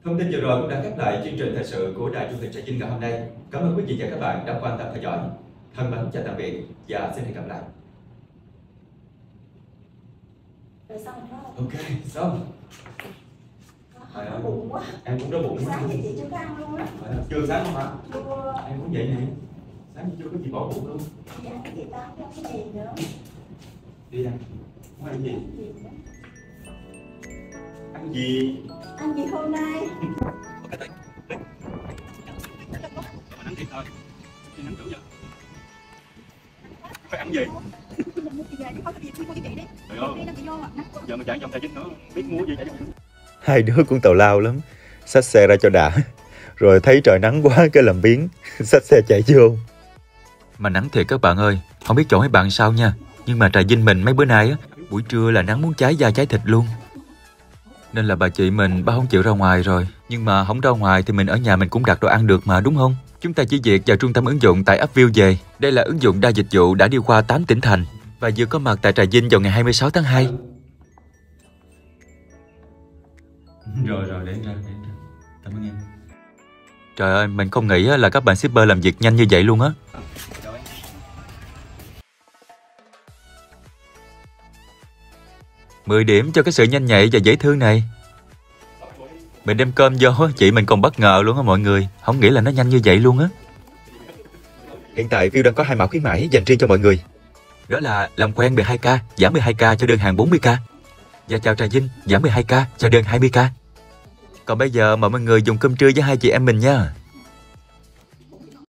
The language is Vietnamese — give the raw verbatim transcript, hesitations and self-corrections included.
Thông tin vừa rồi cũng đã khép lại chương trình thời sự của Đài Truyền hình Trà Vinh ngày hôm nay. Cảm ơn quý vị và các bạn đã quan tâm theo dõi. Thân mến chào tạm biệt và xin hẹn gặp lại. Rồi xong rồi đó. Ok, xong. Trời ơi, bụng quá. Em cũng đói bụng quá. Sáng vậy chị chưa có ăn luôn á. Chưa sáng không hả? Chưa. Em cũng vậy nè. Sáng chưa có gì bỏ bụng luôn. Đi ăn cái gì tao không có cái gì nữa. Đi ăn. Không ăn gì? Ăn gì nữa? Ăn gì? Ăn gì hôm nay? Ăn thịt thôi. Đi nắng thử giờ. Phải ăn gì? Được không? Giờ mà chạy trong tài chính nữa, biết mua gì chạy trong. Hai đứa cũng tào lao lắm, xách xe ra cho đã, rồi thấy trời nắng quá cái làm biếng, xách xe chạy vô. Mà nắng thiệt các bạn ơi, không biết chỗ mấy bạn sao nha, nhưng mà Trà Vinh mình mấy bữa nay á, buổi trưa là nắng muốn cháy da cháy thịt luôn. Nên là bà chị mình ba không chịu ra ngoài rồi, nhưng mà không ra ngoài thì mình ở nhà mình cũng đặt đồ ăn được mà đúng không? Chúng ta chỉ việc vào trung tâm ứng dụng tại Upview về. Đây là ứng dụng đa dịch vụ đã đi qua tám tỉnh thành và vừa có mặt tại Trà Vinh vào ngày hai mươi sáu tháng hai. Rồi rồi, để ra, để ra. Cảm ơn em. Trời ơi, mình không nghĩ là các bạn shipper làm việc nhanh như vậy luôn á. mười điểm cho cái sự nhanh nhạy và dễ thương này. Mình đem cơm vô, chị mình còn bất ngờ luôn á mọi người. Không nghĩ là nó nhanh như vậy luôn á. Hiện tại View đang có hai mã khuyến mãi dành riêng cho mọi người. Đó là làm quen mười hai k, giảm mười hai k cho đơn hàng bốn mươi k. Và chào Trà Vinh, giảm mười hai k cho đơn hai mươi k. Còn bây giờ mời mọi người dùng cơm trưa với hai chị em mình nha.